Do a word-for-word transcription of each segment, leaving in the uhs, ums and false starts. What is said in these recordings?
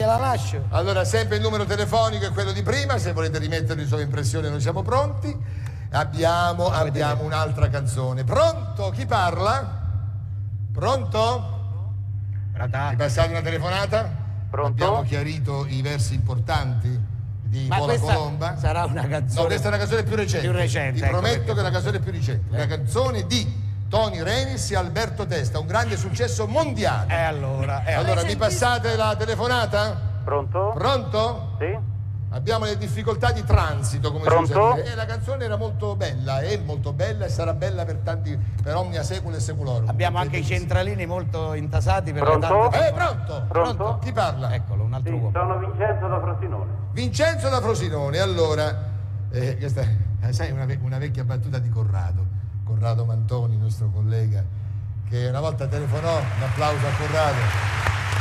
la lascio. Allora, sempre il numero telefonico è quello di prima, se volete rimettere le sue impressioni noi siamo pronti. Abbiamo, abbiamo un'altra canzone. Pronto? Chi parla? Pronto? Mi passate una telefonata? Pronto? Abbiamo chiarito i versi importanti di Ma Pola questa Colomba. sarà una canzone. No, questa è una canzone più recente. Più recente, Ti ecco prometto perché. che è una canzone più recente. Una canzone di Tony Renis e Alberto Testa, un grande successo mondiale. E allora, eh, Allora, mi passate la telefonata? Pronto? Pronto? Sì? Abbiamo le difficoltà di transito, come Pronto? si usa dire. E la canzone era molto bella, è molto bella e sarà bella per tanti, per omnia secula e seculorum. abbiamo anche i centralini molto intasati per Pronto? le tante... Eh, pronto? Pronto? Chi parla? Eccolo, un altro Sì, uomo. sono Vincenzo da Frosinone. Vincenzo da Frosinone. Allora, eh, questa è, sai, una, ve- una vecchia battuta di Corrado, Corrado Mantoni, nostro collega, che una volta telefonò, un applauso a Corrado.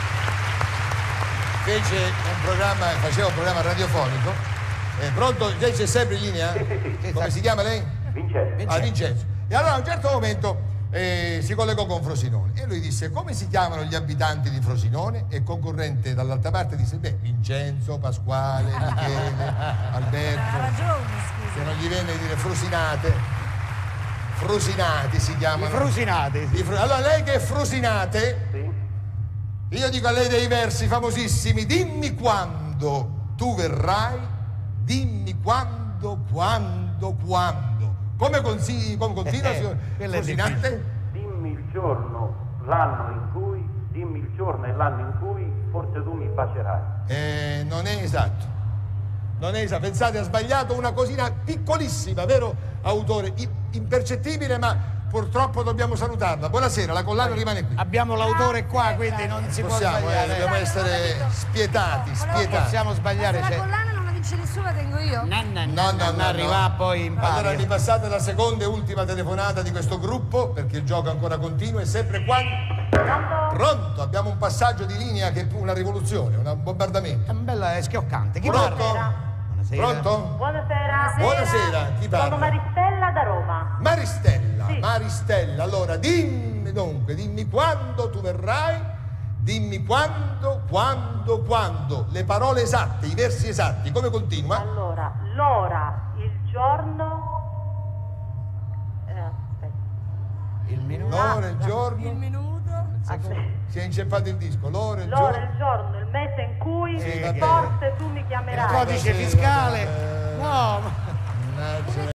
Fece un programma, faceva un programma radiofonico. Eh, pronto? Lei c'è sempre in linea? Sì, sì, sì. Come si chiama lei? Vincenzo. Ah, Vincenzo. E allora a un certo momento eh, si collegò con Frosinone e lui disse: come si chiamano gli abitanti di Frosinone? E concorrente dall'altra parte disse: beh, Vincenzo, Pasquale, Michele, Alberto. Ha ragione, scusa. Se non gli venne di dire Frosinate. Frosinati si I chiamano. frusinati, sì. I fru- Allora lei che è Frosinate, Sì? io dico a lei dei versi famosissimi: dimmi quando tu verrai, dimmi quando, quando, quando. Come, consi- come continua, Eh, signor quello è Frosinante? Dimmi il giorno, l'anno in cui, dimmi il giorno e l'anno in cui forse tu mi bacerai. Eh, non è esatto. Non è esatto. Pensate, ha sbagliato una cosina piccolissima, vero autore? I- impercettibile, ma purtroppo dobbiamo salutarla. Buonasera, la collana rimane qui. Abbiamo l'autore qua, quindi non si può Possiamo, eh, sbagliare. dobbiamo essere spietati, spietati. Possiamo sbagliare. Se la cioè- collana non la vince nessuno, la tengo io. No, no, No, no, non no, arriva no. poi in Allora pari. mi passate la seconda e ultima telefonata di questo gruppo, perché il gioco ancora continua e sempre quando... Pronto? Abbiamo un passaggio di linea che è una rivoluzione, un bombardamento. È un bel è schioccante. Chi Pronto? parla? Buonasera. Pronto? Buonasera. Buonasera, chi parla? Sono Maristella da Roma. Maristella, Sì. Maristella, allora dimmi dunque, dimmi quando tu verrai, dimmi quando, quando, quando, le parole esatte, i versi esatti, come continua? Allora, l'ora, il giorno. Eh, aspetta. Il minuto. L'ora, il giorno, Il minuto. aspetta. si è inceppato il disco, l'ora, il L'ora, giorno. il giorno, il mese in cui Sì, va bene. forse tu mi Il chiamerai. codice sì, fiscale. vabbè. No, ma... Mannaggia.